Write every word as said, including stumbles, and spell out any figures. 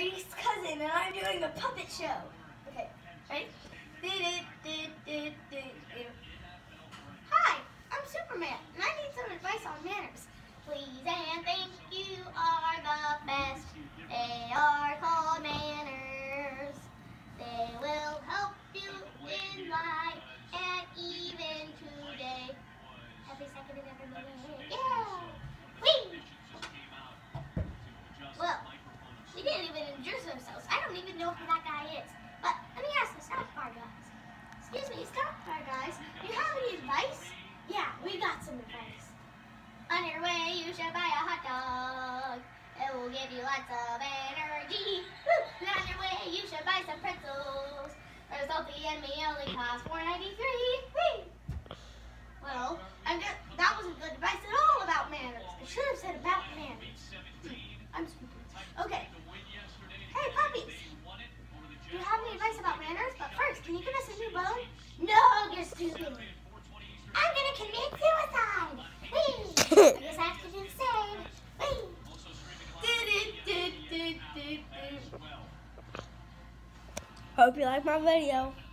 Grady's cousin, and I'm doing a puppet show. Okay, ready? Hi, I'm Superman, and I need some advice on manners. Please and thank you are the best. They are called manners. They will help you in life and even today. Every second and every minute. Yeah! Whee! Well, we didn't even introduce ourselves. I don't even know who that guy is. But let me ask the stock bar guys. Excuse me, stock bar guys, do you have any advice? Yeah, we got some advice. On your way, you should buy a hot dog. It will give you lots of energy. Woo! And on your way, you should buy some pretzels. They're salty and may only cost four ninety-three. Whee! Well, I guess that wasn't good advice at all about manners. I should have said about manners. I'm stupid. Okay. Hey, puppies. Do you have any advice about manners? But first, can you give us a new bone? No, you're stupid. I'm going to commit suicide. Whee! I guess I have to do the same. Whee! Hope you like my video.